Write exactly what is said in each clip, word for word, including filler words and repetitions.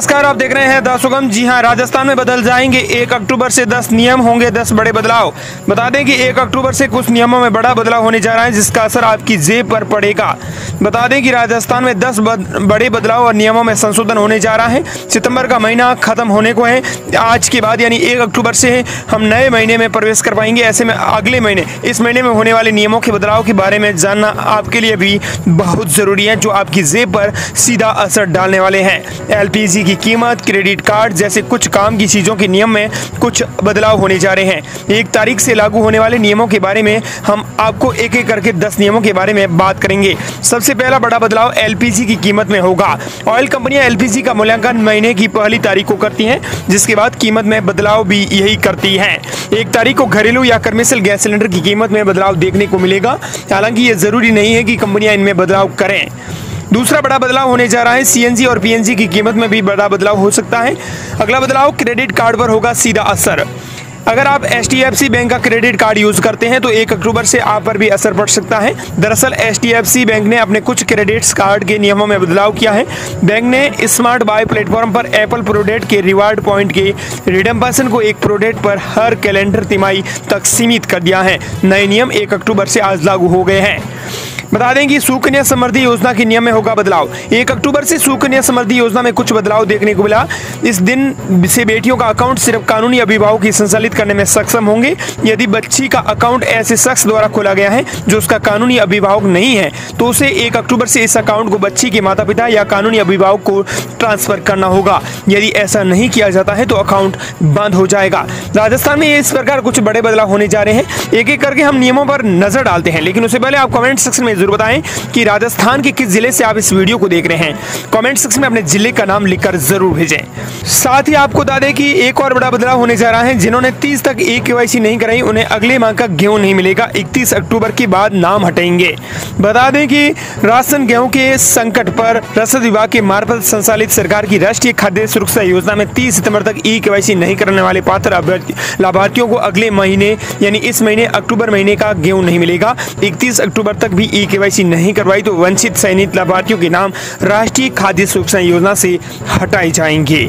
नमस्कार, आप देख रहे हैं द सुगम। जी हां, राजस्थान में बदल जाएंगे एक अक्टूबर से दस नियम, होंगे दस बड़े बदलाव। बता दें कि एक अक्टूबर से कुछ नियमों में बड़ा बदलाव होने जा रहा है जिसका असर आपकी जेब पर पड़ेगा। बता दें कि राजस्थान में दस बद, बड़े बदलाव और नियमों में संशोधन होने जा रहा है। सितंबर का महीना खत्म होने को है। आज के बाद यानी एक अक्टूबर से हम नए महीने में प्रवेश कर पाएंगे। ऐसे में अगले महीने इस महीने में होने वाले नियमों के बदलाव के बारे में जानना आपके लिए भी बहुत जरूरी है, जो आपकी जेब पर सीधा असर डालने वाले हैं। एलपीजी की कीमत, क्रेडिट कार्ड जैसे कुछ काम की चीजों के नियम में कुछ बदलाव होने जा रहे हैं। एक तारीख से लागू होने वाले नियमों के बारे में हम आपको एक एक करके दस नियमों के बारे में बात करेंगे। सबसे पहला बड़ा बदलाव एलपीजी की कीमत में होगा। ऑयल कंपनियां एलपीजी का मूल्यांकन महीने की पहली तारीख को करती हैं, जिसके बाद कीमत में बदलाव भी यही करती हैं। एक तारीख को घरेलू या कमर्शियल गैस सिलेंडर की कीमत में बदलाव देखने को मिलेगा। हालांकि ये जरूरी नहीं है कि कंपनियां इनमें बदलाव करें। दूसरा बड़ा बदलाव होने जा रहा है सीएनजी और पीएनजी की कीमत में भी बड़ा बदलाव हो सकता है। अगला बदलाव क्रेडिट कार्ड पर होगा सीधा असर। अगर आप एचडीएफसी बैंक का क्रेडिट कार्ड यूज करते हैं तो एक अक्टूबर से आप पर भी असर पड़ सकता है। दरअसल एचडीएफसी बैंक ने अपने कुछ क्रेडिट कार्ड के नियमों में बदलाव किया है। बैंक ने स्मार्ट बाय प्लेटफॉर्म पर एप्पल प्रोडक्ट के रिवार्ड पॉइंट के रिडम्पशन को एक प्रोडक्ट पर हर कैलेंडर तिमाही तक सीमित कर दिया है। नए नियम एक अक्टूबर से आज लागू हो गए हैं। बता दें कि सुकन्या समृद्धि योजना के नियम में होगा बदलाव। एक अक्टूबर से सुकन्या समृद्धि योजना में कुछ बदलाव देखने को मिला। इस दिन से बेटियों का अकाउंट सिर्फ कानूनी अभिभावक ही संचालित करने में सक्षम होंगे। यदि बच्ची का अकाउंट ऐसे शख्स द्वारा खोला गया है जो उसका कानूनी अभिभावक नहीं है, तो उसे एक अक्टूबर से इस अकाउंट को बच्ची के माता पिता या कानूनी अभिभावक को ट्रांसफर करना होगा। यदि ऐसा नहीं किया जाता है तो अकाउंट बंद हो जाएगा। राजस्थान में इस प्रकार कुछ बड़े बदलाव होने जा रहे हैं। एक एक करके हम नियमों पर नजर डालते हैं, लेकिन उससे पहले आप कमेंट सेक्शन में जरूर बताएं कि राजस्थान के किस जिले से आप इस वीडियो को देख रहे हैं। कमेंट सेक्शन में अपने जिले का नाम लिखकर जरूर भेजें। साथ ही आपको बता दें कि एक और बड़ा बदलाव होने जा रहा है। जिन्होंने तीस तक ई केवाईसी नहीं कराई उन्हें अगले माह का गेहूं नहीं मिलेगा। इकतीस अक्टूबर के बाद नाम हटेंगे। बता दें कि राशन गेहूं के संकट पर रसद विभाग के मार्फत संचालित सरकार की राष्ट्रीय खाद्य सुरक्षा योजना में तीस सितंबर तक ई केवाईसी नहीं करने वाले पात्र लाभार्थियों को अगले महीने यानी इस महीने अक्टूबर महीने का गेहूं नहीं मिलेगा। इकतीस अक्टूबर तक भी ई केवाईसी नहीं करवाई तो वंचित चयनित लाभार्थियों के नाम राष्ट्रीय खाद्य सुरक्षा योजना से हटाए जाएंगे।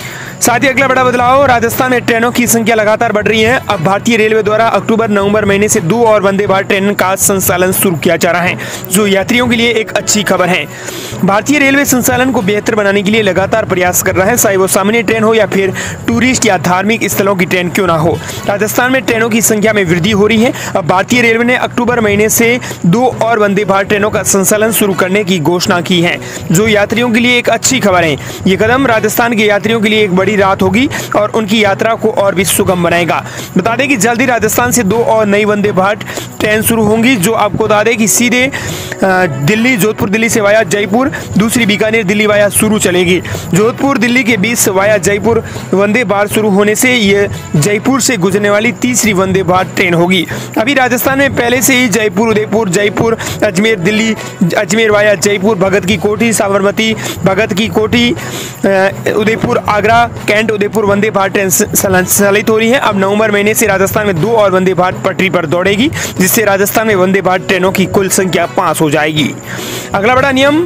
साथ ही अगला बड़ा बदलाव, राजस्थान में ट्रेनों की संख्या लगातार बढ़ रही है। अब भारतीय रेलवे द्वारा अक्टूबर नवंबर महीने से दो और वंदे भारत ट्रेन का संचालन शुरू किया जा रहा है, जो यात्रियों के लिए एक अच्छी खबर है। भारतीय रेलवे संचालन को बेहतर बनाने के लिए लगातार प्रयास कर रहा है, चाहे वो सामान्य ट्रेन हो या फिर टूरिस्ट या धार्मिक स्थलों की ट्रेन क्यों ना हो। राजस्थान में ट्रेनों की संख्या में वृद्धि हो रही है। अब भारतीय रेलवे ने अक्टूबर महीने से दो और वंदे भारत ट्रेनों का संचालन शुरू करने की घोषणा की है, जो यात्रियों के लिए एक अच्छी खबर है। ये कदम राजस्थान के यात्रियों के लिए एक बड़ी रात होगी और उनकी यात्रा को और भी सुगम बनाएगा। बता दें कि जल्दी राजस्थान से दो और नई वंदे भारत ट्रेन शुरू होंगी, जो आपको बता दें कि सीधे दिल्ली जोधपुर दिल्ली से वाया जयपुर, दूसरी बीकानेर दिल्ली वाया शुरू चलेगी। जोधपुर दिल्ली के बीच वाया जयपुर वंदे भारत शुरू होने से ये जयपुर से गुजरने वाली तीसरी वंदे भारत ट्रेन होगी। अभी राजस्थान में पहले से ही Jaipur Udaipur Jaipur Ajmer Delhi Ajmer via Jaipur Bhagat ki Kothi Sabarmati Bhagat ki Kothi Udaipur Agra cantt Udaipur Vande Bharat train संचालित हो रही है। अब नवंबर महीने से राजस्थान में दो और वंदे भारत पटरी पर दौड़ेगी, जिससे राजस्थान में वंदे भारत ट्रेनों की कुल संख्या पांच हो जाएगी। अगला बड़ा नियम,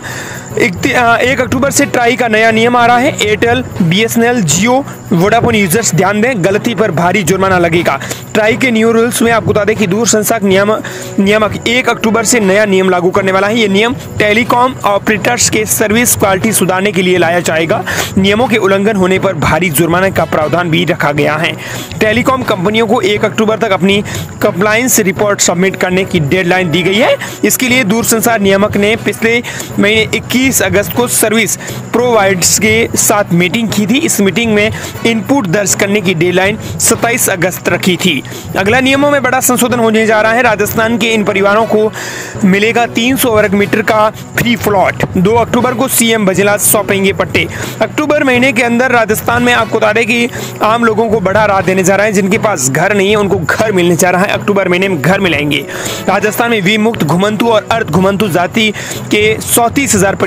एक अक्टूबर से ट्राई का नया नियम आ रहा है। Airtel, BSNL, Jio, Vodafone users ध्यान दें, गलती पर भारी जुर्माना लगेगा। ट्राई के न्यू रूल्स में आपको बता दें कि दूरसंचार नियम नियामक एक अक्टूबर से नया नियम लागू करने वाला है। ये नियम टेलीकॉम ऑपरेटर्स के सर्विस क्वालिटी सुधारने के लिए लाया जाएगा। नियमों के उल्लंघन होने पर भारी जुर्माने का प्रावधान भी रखा गया है। टेलीकॉम कंपनियों को एक अक्टूबर तक अपनी कंप्लायंस रिपोर्ट सबमिट करने की डेडलाइन दी गई है। इसके लिए दूरसंचार नियामक ने पिछले महीने इक्कीस अगस्त को सर्विस प्रोवाइडर्स के साथ मीटिंग की थी। इस मीटिंग में इनपुट दर्ज करने की डेडलाइन सत्ताईस अगस्त रखी थी। अगला नियमों में बड़ा संशोधन होने जा रहा है। राजस्थान के इन परिवारों को मिलेगा तीन सौ वर्ग मीटर का फ्री प्लॉट। दो अक्टूबर को सीएम बघेल सौंपेंगे पट्टे। अक्टूबर महीने के अंदर राजस्थान में आपको बता दें कि आम लोगों को बड़ा राहत देने जा रहा है। जिनके पास घर नहीं है उनको घर मिलने जा रहा है। अक्टूबर महीने में घर मिलेंगे। राजस्थान में विमुक्त घुमंतु और अर्ध घुमंतु जाति के चौंतीस हजार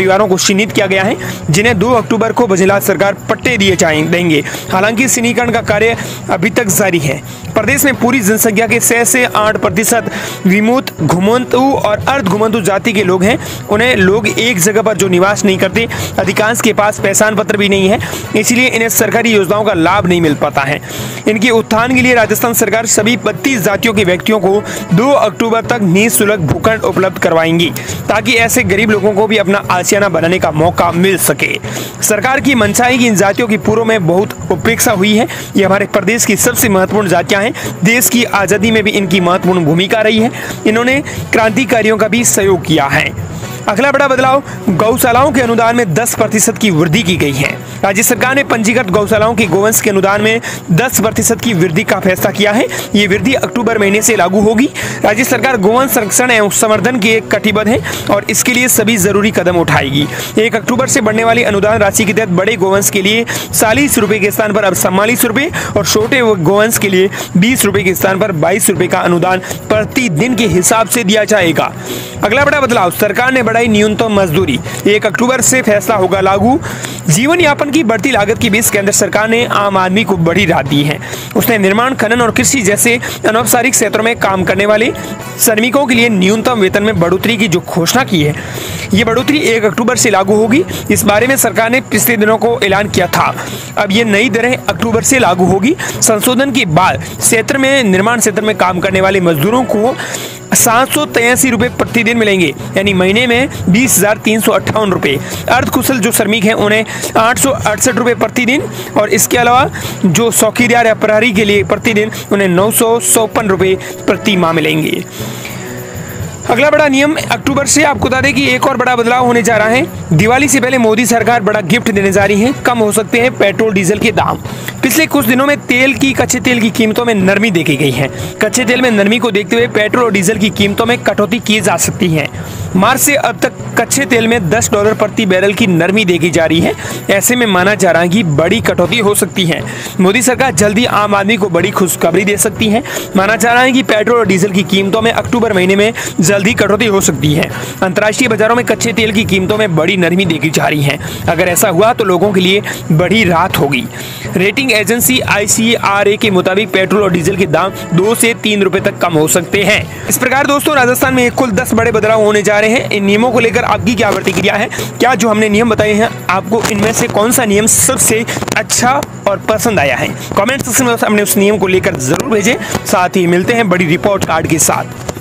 परिवारों को चिन्हित किया गया है जिन्हें दो अक्टूबर को गुजरात सरकार पट्टे दिए जाएंगे। हालांकि चिन्हीकरण का कार्य अभी तक जारी है। प्रदेश में पूरी जनसंख्या के छह से आठ प्रतिशत विमुक्त, घुमंतु और अर्ध घुमंतु जाति के लोग हैं। उन्हें लोग एक जगह पर जो निवास नहीं करते, अधिकांश के पास पहचान पत्र भी नहीं है, इसलिए इन्हें सरकारी योजनाओं का लाभ नहीं मिल पाता है। इनके उत्थान के लिए राजस्थान सरकार सभी बत्तीस जातियों के व्यक्तियों को दो अक्टूबर तक निःशुल्क भूखंड उपलब्ध करवाएंगी ताकि ऐसे गरीब लोगों को भी अपना आशियाना बनाने का मौका मिल सके। सरकार की मंशा है कि इन जातियों की पूर्व में बहुत उपेक्षा हुई है। ये हमारे प्रदेश की सबसे महत्वपूर्ण जातियां हैं। देश की आजादी में भी इनकी महत्वपूर्ण भूमिका रही है। इन्होंने क्रांतिकारियों का भी सहयोग किया है। अगला बड़ा बदलाव, गौशालाओं के अनुदान में दस प्रतिशत की वृद्धि की गई है। राज्य सरकार ने पंजीकृत गौशालाओं के गोवंश के अनुदान में दस प्रतिशत की वृद्धि का फैसला किया है। ये वृद्धि अक्टूबर महीने से लागू होगी। राज्य सरकार गोवंश संरक्षण एवं संवर्धन के एक कटिबद्ध है और इसके लिए सभी जरूरी कदम उठाएगी। एक अक्टूबर से बढ़ने वाली अनुदान राशि के तहत बड़े गोवंश के लिए चालीस रुपए के स्थान पर अब चौवालीस रुपए और छोटे गोवंश के लिए बीस रुपए के स्थान पर बाईस रुपए का अनुदान प्रतिदिन के हिसाब से दिया जाएगा। अगला बड़ा बदलाव, सरकार ने बढ़ाई न्यूनतम मजदूरी। एक अक्टूबर से फैसला होगा लागू। जीवन यापन की बढ़ती लागत के बीच केंद्र सरकार ने आम आदमी को बड़ी राहत दी है। उसने निर्माण, खनन और कृषि जैसे अनौपचारिक क्षेत्रों में काम करने वाले श्रमिकों के लिए न्यूनतम वेतन में बढ़ोतरी की जो घोषणा की है, ये बढ़ोतरी एक अक्टूबर से लागू होगी। इस बारे में सरकार ने पिछले दिनों को ऐलान किया था। अब ये नई दरें अक्टूबर से लागू होगी। संशोधन के बाद क्षेत्र में निर्माण क्षेत्र में काम करने वाले मजदूरों को सात सौ तिरासी रुपए प्रतिदिन मिलेंगे, यानी महीने में बीस हजार तीन सौ अट्ठावन रुपए। अर्धकुशल जो श्रमिक हैं उन्हें आठ सौ अड़सठ रुपए प्रतिदिन और इसके अलावा जो चौकीदार या प्रहरी के लिए प्रतिदिन उन्हें नौ सौ चौपन रुपए प्रति माह मिलेंगे। अगला बड़ा नियम, अक्टूबर से आपको बता दें कि एक और बड़ा बदलाव होने जा रहा है। दिवाली से पहले मोदी सरकार बड़ा गिफ्ट देने जा रही है। कम हो सकते हैं पेट्रोल डीजल के दाम। पिछले कुछ दिनों में तेल की कच्चे तेल की कीमतों में नरमी देखी गई है। कच्चे तेल में नरमी को देखते हुए पेट्रोल और डीजल की कीमतों में कटौती की जा सकती है। मार्च से अब तक कच्चे तेल में दस डॉलर प्रति बैरल की नरमी देखी जा रही है। ऐसे में माना जा रहा है कि बड़ी कटौती हो सकती है। मोदी सरकार जल्दी आम आदमी को बड़ी खुशखबरी दे सकती है। माना जा रहा है कि पेट्रोल और डीजल की कीमतों में अक्टूबर महीने में जल्दी कटौती हो सकती है। अंतर्राष्ट्रीय बाजारों में कच्चे तेल की कीमतों में बड़ी नरमी देखी जा रही है। अगर ऐसा हुआ तो लोगों के लिए बड़ी राहत होगी। Rating agency I C R A के मुताबिक पेट्रोल और डीजल के दाम दो से तीन रुपए तक कम हो सकते हैं। इस प्रकार दोस्तों राजस्थान में कुल दस बड़े बदलाव होने जा रहे हैं। इन नियमों को लेकर आपकी क्या प्रतिक्रिया है? क्या जो हमने नियम बताए हैं आपको इनमें से कौन सा नियम सबसे अच्छा और पसंद आया है? कमेंट सेक्शन में हमने उस नियम को लेकर जरूर भेजें। साथ ही मिलते हैं बड़ी रिपोर्ट कार्ड के साथ।